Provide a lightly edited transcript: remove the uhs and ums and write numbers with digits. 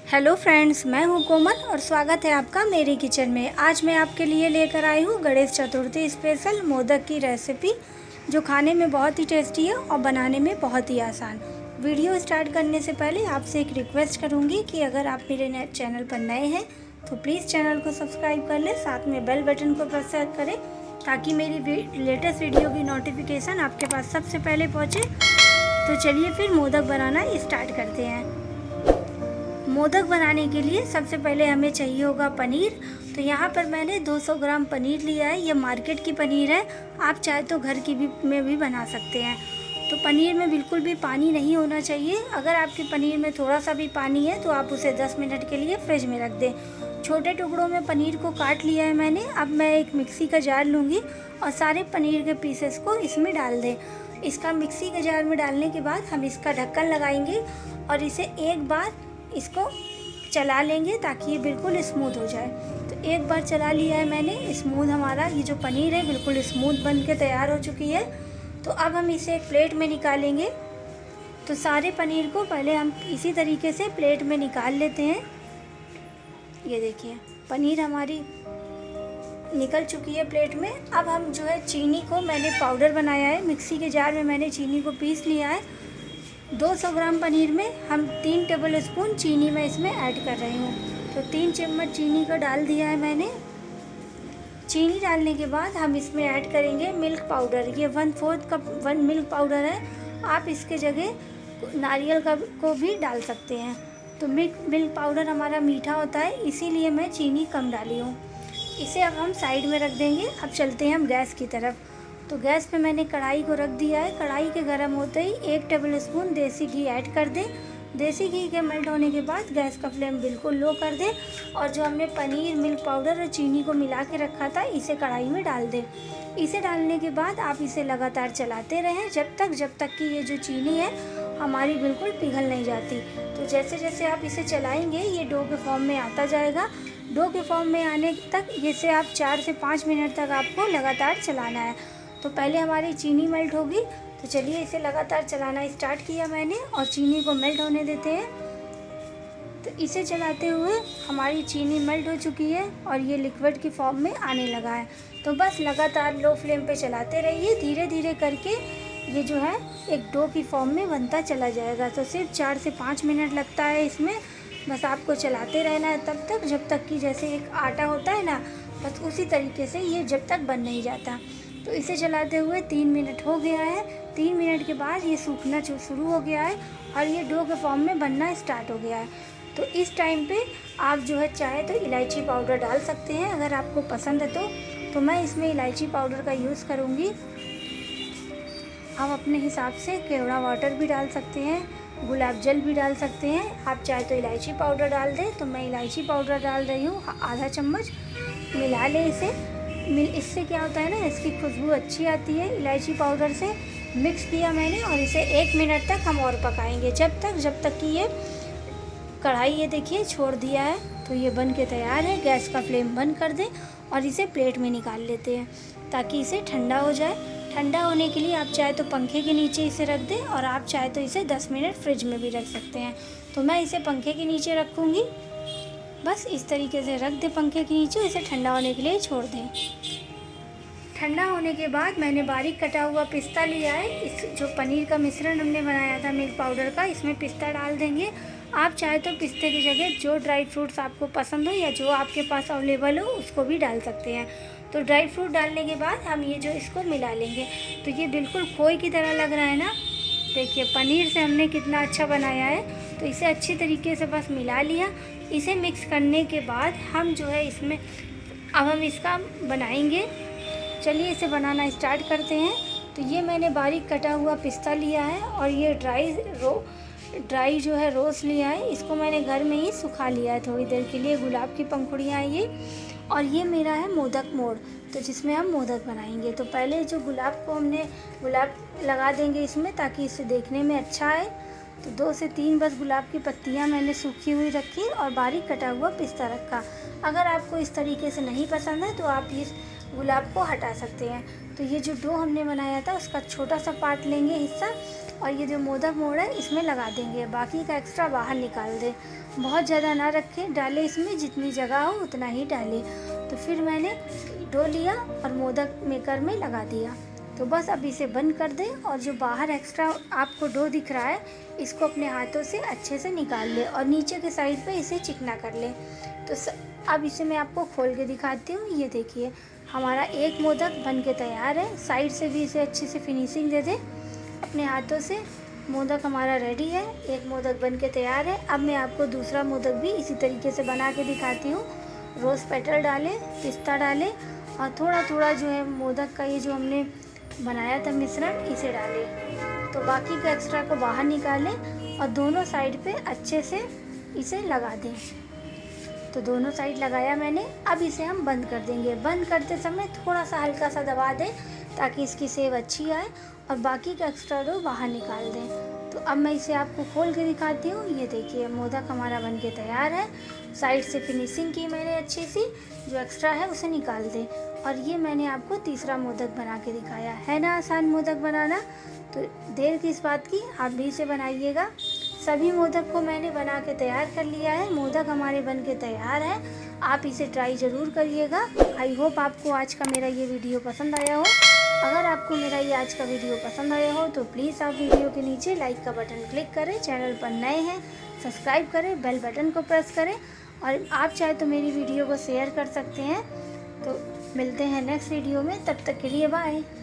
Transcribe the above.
Hello friends, मैं हूं कोमल और स्वागत है आपका मेरे किचन में। आज मैं आपके लिए लेकर आई हूं गणेश चतुर्थी स्पेशल मोदक की रेसिपी, जो खाने में बहुत ही टेस्टी है और बनाने में बहुत ही आसान। वीडियो स्टार्ट करने से पहले आपसे एक रिक्वेस्ट करूंगी कि अगर आप मेरे चैनल पर नए हैं तो प्लीज़ चैनल को सब्सक्राइब कर लें, साथ में बेल बटन को प्रेस करें ताकि मेरी लेटेस्ट वीडियो की नोटिफिकेशन आपके पास सबसे पहले पहुँचे। तो चलिए फिर मोदक बनाना स्टार्ट करते हैं। मोदक बनाने के लिए सबसे पहले हमें चाहिए होगा पनीर। तो यहाँ पर मैंने 200 ग्राम पनीर लिया है। ये मार्केट की पनीर है, आप चाहे तो घर की में भी बना सकते हैं। तो पनीर में बिल्कुल भी पानी नहीं होना चाहिए। अगर आपके पनीर में थोड़ा सा भी पानी है तो आप उसे 10 मिनट के लिए फ्रिज में रख दें। छोटे टुकड़ों में पनीर को काट लिया है मैंने। अब मैं एक मिक्सी का जार लूँगी और सारे पनीर के पीसेस को इसमें डाल दें। इसका मिक्सी के जार में डालने के बाद हम इसका ढक्कन लगाएंगे और इसे एक बार इसको चला लेंगे ताकि ये बिल्कुल स्मूथ हो जाए। तो एक बार चला लिया है मैंने, स्मूथ हमारा ये जो पनीर है बिल्कुल स्मूथ बन के तैयार हो चुकी है। तो अब हम इसे एक प्लेट में निकालेंगे। तो सारे पनीर को पहले हम इसी तरीके से प्लेट में निकाल लेते हैं। ये देखिए पनीर हमारी निकल चुकी है प्लेट में। अब हम जो है चीनी को मैंने पाउडर बनाया है, मिक्सी के जार में मैंने चीनी को पीस लिया है। 200 ग्राम पनीर में हम 3 टेबल स्पून चीनी मैं इसमें ऐड कर रही हूँ। तो 3 चम्मच चीनी का डाल दिया है मैंने। चीनी डालने के बाद हम इसमें ऐड करेंगे मिल्क पाउडर। ये 1/4 कप मिल्क पाउडर है। आप इसके जगह नारियल का को भी डाल सकते हैं। तो मिल्क पाउडर हमारा मीठा होता है, इसीलिए मैं चीनी कम डाली हूँ। इसे अब हम साइड में रख देंगे। अब चलते हैं हम गैस की तरफ। तो गैस पे मैंने कढ़ाई को रख दिया है। कढ़ाई के गर्म होते ही 1 टेबल स्पून देसी घी ऐड कर दें। देसी घी के मेल्ट होने के बाद गैस का फ्लेम बिल्कुल लो कर दें और जो हमने पनीर, मिल्क पाउडर और चीनी को मिला के रखा था इसे कढ़ाई में डाल दें। इसे डालने के बाद आप इसे लगातार चलाते रहें जब तक कि ये जो चीनी है हमारी बिल्कुल पिघल नहीं जाती। तो जैसे जैसे आप इसे चलाएँगे ये डो के फॉर्म में आता जाएगा। डो के फॉर्म में आने तक इसे आप 4 से 5 मिनट तक आपको लगातार चलाना है। तो पहले हमारी चीनी मेल्ट होगी। तो चलिए इसे लगातार चलाना स्टार्ट किया मैंने और चीनी को मेल्ट होने देते हैं। तो इसे चलाते हुए हमारी चीनी मेल्ट हो चुकी है और ये लिक्विड की फॉर्म में आने लगा है। तो बस लगातार लो फ्लेम पे चलाते रहिए, धीरे धीरे करके ये जो है एक डो की फॉर्म में बनता चला जाएगा। तो सिर्फ 4 से 5 मिनट लगता है इसमें। बस आपको चलाते रहना है तब तक जब तक कि जैसे एक आटा होता है ना, बस उसी तरीके से ये जब तक बन नहीं जाता। तो इसे चलाते हुए 3 मिनट हो गया है। 3 मिनट के बाद ये सूखना शुरू हो गया है और ये डो के फॉर्म में बनना स्टार्ट हो गया है। तो इस टाइम पे आप जो है चाहे तो इलायची पाउडर डाल सकते हैं अगर आपको पसंद है तो मैं इसमें इलायची पाउडर का यूज़ करूँगी। आप अपने हिसाब से केवड़ा वाटर भी डाल सकते हैं, गुलाब जल भी डाल सकते हैं। आप चाहे तो इलायची पाउडर डाल दें। तो मैं इलायची पाउडर डाल रही हूँ आधा चम्मच। मिला लें इसे। इससे क्या होता है ना, इसकी खुशबू अच्छी आती है। इलायची पाउडर से मिक्स किया मैंने और इसे 1 मिनट तक हम और पकाएंगे जब तक कि ये कढ़ाई ये देखिए छोड़ दिया है। तो ये बन के तैयार है। गैस का फ्लेम बंद कर दें और इसे प्लेट में निकाल लेते हैं ताकि इसे ठंडा हो जाए। ठंडा होने के लिए आप चाहे तो पंखे के नीचे इसे रख दें और आप चाहे तो इसे 10 मिनट फ्रिज में भी रख सकते हैं। तो मैं इसे पंखे के नीचे रखूँगी। बस इस तरीके से रख दें पंखे के नीचे, इसे ठंडा होने के लिए छोड़ दें। ठंडा होने के बाद मैंने बारीक कटा हुआ पिस्ता लिया है। इस जो पनीर का मिश्रण हमने बनाया था मिल्क पाउडर का, इसमें पिस्ता डाल देंगे। आप चाहे तो पिस्ते की जगह जो ड्राई फ्रूट्स आपको पसंद हो या जो आपके पास अवेलेबल हो उसको भी डाल सकते हैं। तो ड्राई फ्रूट डालने के बाद हम ये जो इसको मिला लेंगे। तो ये बिल्कुल खोए की तरह लग रहा है ना, देखिए पनीर से हमने कितना अच्छा बनाया है। तो इसे अच्छी तरीके से बस मिला लिया। इसे मिक्स करने के बाद हम जो है इसमें अब हम इसका बनाएंगे। चलिए इसे बनाना स्टार्ट करते हैं। तो ये मैंने बारीक कटा हुआ पिस्ता लिया है और ये ड्राई जो है रोज़ लिया है। इसको मैंने घर में ही सुखा लिया है थोड़ी देर के लिए। गुलाब की पंखुड़ियाँ हैं ये। और ये मेरा है मोदक मोड़, तो जिसमें हम मोदक बनाएंगे। तो पहले जो गुलाब लगा देंगे इसमें ताकि इसे देखने में अच्छा आए। तो 2 से 3 बस गुलाब की पत्तियां मैंने सूखी हुई रखी और बारीक कटा हुआ पिस्ता रखा। अगर आपको इस तरीके से नहीं पसंद है तो आप इस गुलाब को हटा सकते हैं। तो ये जो डो हमने बनाया था उसका छोटा सा पार्ट लेंगे हिस्सा और ये जो मोदक मोड़ है इसमें लगा देंगे, बाकी का एक्स्ट्रा बाहर निकाल दें। बहुत ज़्यादा ना रखें, डालें इसमें जितनी जगह हो उतना ही डालें। तो फिर मैंने डो लिया और मोदक मेकर में लगा दिया। तो बस अब इसे बंद कर दें और जो बाहर एक्स्ट्रा आपको डो दिख रहा है इसको अपने हाथों से अच्छे से निकाल लें और नीचे के साइड पे इसे चिकना कर लें। तो अब इसे मैं आपको खोल के दिखाती हूँ। ये देखिए हमारा एक मोदक बन के तैयार है। साइड से भी इसे अच्छे से फिनिशिंग दे दें अपने हाथों से। मोदक हमारा रेडी है, एक मोदक बन के तैयार है। अब मैं आपको दूसरा मोदक भी इसी तरीके से बना के दिखाती हूँ। रोज़ पेटल डालें, पिस्ता डालें और थोड़ा थोड़ा जो है मोदक का ये जो हमने बनाया था मिश्रण इसे डालें। तो बाकी का एक्स्ट्रा को बाहर निकालें और दोनों साइड पे अच्छे से इसे लगा दें। तो दोनों साइड लगाया मैंने। अब इसे हम बंद कर देंगे। बंद करते समय थोड़ा सा हल्का सा दबा दें ताकि इसकी सेव अच्छी आए और बाकी का एक्स्ट्रा डो बाहर निकाल दें। तो अब मैं इसे आपको खोल के दिखाती हूँ। ये देखिए मोदक हमारा बन के तैयार है। साइड से फिनिशिंग की मैंने अच्छी सी, जो एक्स्ट्रा है उसे निकाल दें। और ये मैंने आपको तीसरा मोदक बना के दिखाया है ना, आसान मोदक बनाना। तो देर किस बात की, आप भी इसे बनाइएगा। सभी मोदक को मैंने बना के तैयार कर लिया है। मोदक हमारे बन के तैयार है। आप इसे ट्राई ज़रूर करिएगा। आई होप आपको आज का मेरा ये वीडियो पसंद आया हो। अगर आपको मेरा ये आज का वीडियो पसंद आया हो तो प्लीज़ आप वीडियो के नीचे लाइक का बटन क्लिक करें। चैनल पर नए हैं सब्सक्राइब करें, बेल बटन को प्रेस करें और आप चाहे तो मेरी वीडियो को शेयर कर सकते हैं। तो मिलते हैं नेक्स्ट वीडियो में, तब तक के लिए बाय।